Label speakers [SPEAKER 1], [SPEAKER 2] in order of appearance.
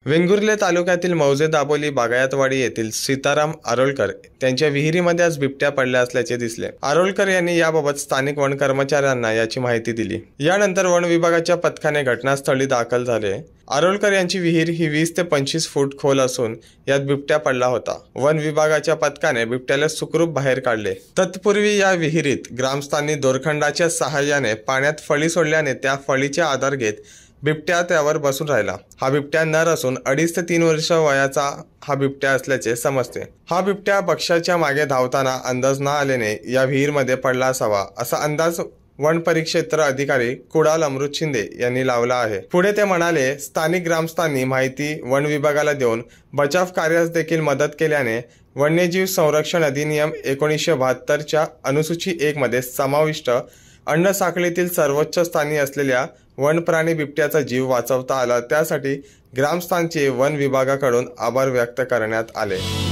[SPEAKER 1] वेंगुर्ले तालुक्यातील मौजे दाबोली बागायतवाडी येथील सीताराम आरोलकर त्यांच्या विहिरीमध्ये आज बिबट्या पडल्या असल्याचे दिसले। आरोलकर यांनी याबाबत स्थानिक वन कर्मचाऱ्यांना याची माहिती दिली। यानंतर वन विभागाच्या पथकाने घटनास्थळी दाखल झाले। आरोलकर यांची विहीर ही 20 ते 25 फूट खोल असून यात बिबट्या पडला होता। वन विभागाच्या पथकाने बिबट्याला सुखरूप बाहेर काढले। तत्पूर्वी या विहिरीत ग्रामस्थांनी दोरखंडाच्या सहाय्याने पाण्यात फळी सोडल्याने त्या फळीचा आधार घेत बिबट्या त्यावर बसून राहिला। हा बिबट्या नर असून 2.5 ते 3 वर्ष वयाचा हा बिबट्या असल्याचे समजते। हा बिबट्या पक्ष्याच्या मागे धावताना अंदाज न आल्याने या विहीरमध्ये पडला असावा असा अंदाज वन परिक्षेत्र अधिकारी कुडाल अमृत शिंदे यांनी लावला आहे। पुढे ते म्हणाले, स्थानिक ग्रामस्थांनी माहिती वन विभागाला देऊन बचाव कार्यास देखील मदत केल्याने वन्यजीव संरक्षण अधिनियम 1972 च्या अनुसूची 1 मध्ये समाविष्ट अन्न साखळीतील सर्वोच्च स्थानी असलेल्या वन प्राणी बिबट्याचा जीव वाचवता आला। त्यासाठी ग्रामस्थांचे वन विभागाकडून आभार व्यक्त करण्यात आले।